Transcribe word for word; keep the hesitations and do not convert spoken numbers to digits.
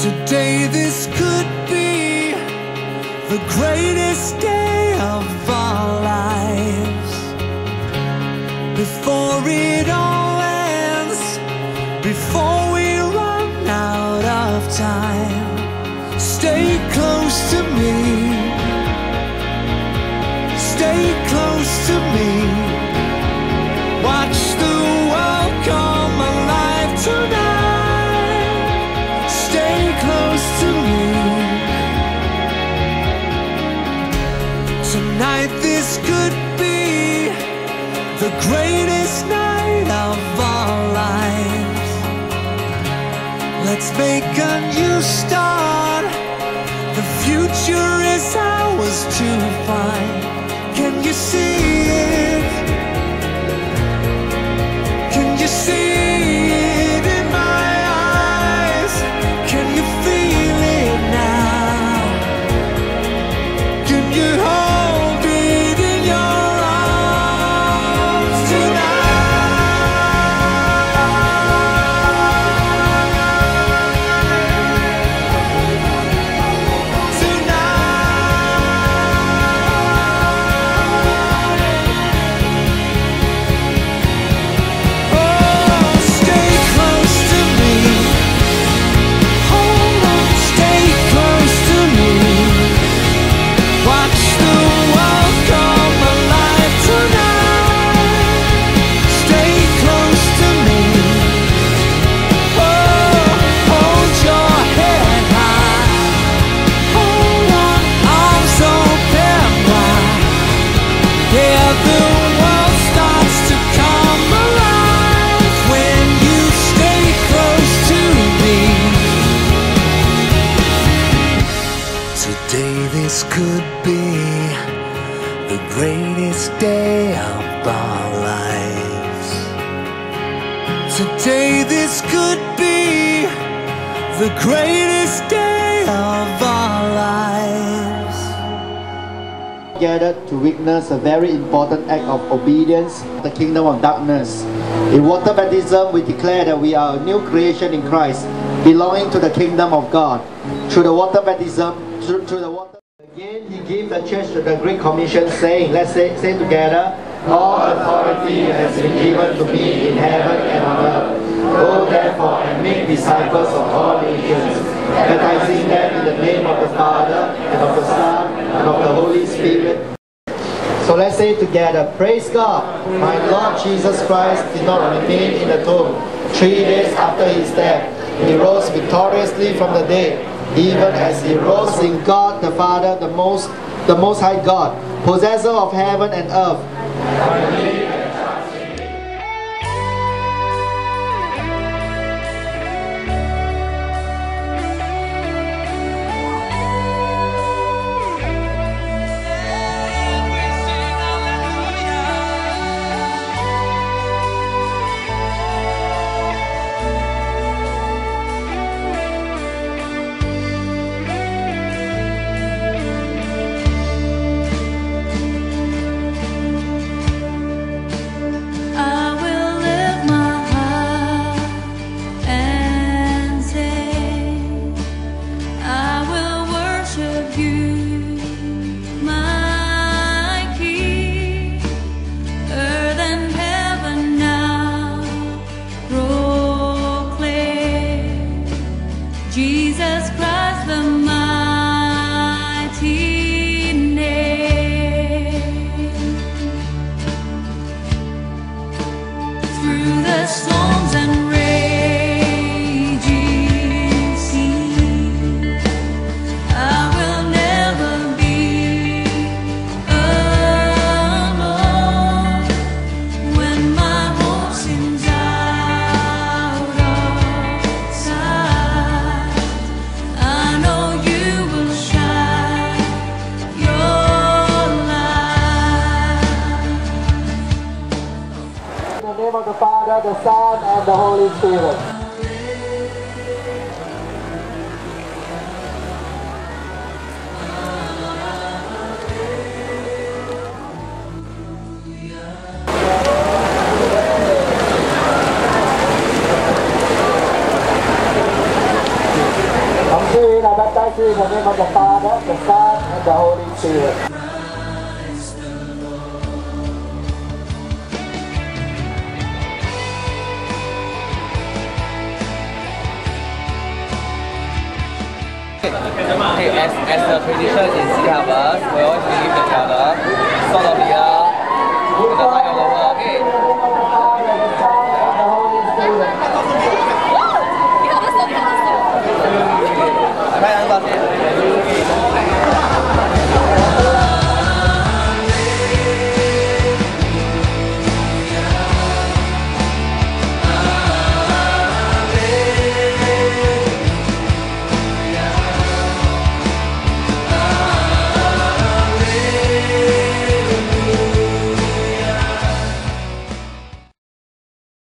Today this could be the greatest day of our lives. Before it all ends, before we run out of time, stay close to me, stay close to me. Watch the world come alive tonight. Stay close to me. Tonight this could be the greatest night of our lives. Let's make a new start. The future is ours to find. Can you see it? Can you see it in my eyes? Can you feel it now? Can you hold it in your arms this could be the greatest day of our lives. Today this could be the greatest day of our lives. Gathered to witness a very important act of obedience to the kingdom of darkness. In water baptism, we declare that we are a new creation in Christ, belonging to the kingdom of God. Through the water baptism, through, through the water. Again, he gave the church the Great Commission, saying, let's say, say together, all authority has been given to me in heaven and on earth. Go therefore and make disciples of all nations, baptizing them in the name of the Father, and of the Son, and of the Holy Spirit. So let's say together, praise God, my Lord Jesus Christ did not remain in the tomb. Three days after his death, he rose victoriously from the dead, even as he rose in God the Father, the most, the Most High God, possessor of heaven and earth. The Father, the Son, and the Holy Spirit. baptism in the name of the Father, the Son, and the Holy Spirit. Hey, as, as a tradition in Sea Harvest, we always believe each other, sort of here, in the light of